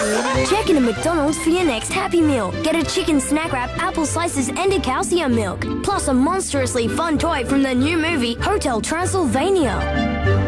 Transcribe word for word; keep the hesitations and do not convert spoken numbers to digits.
Check in a McDonald's for your next Happy Meal. Get a chicken snack wrap, apple slices, and a calcium milk. Plus a monstrously fun toy from the new movie Hotel Transylvania.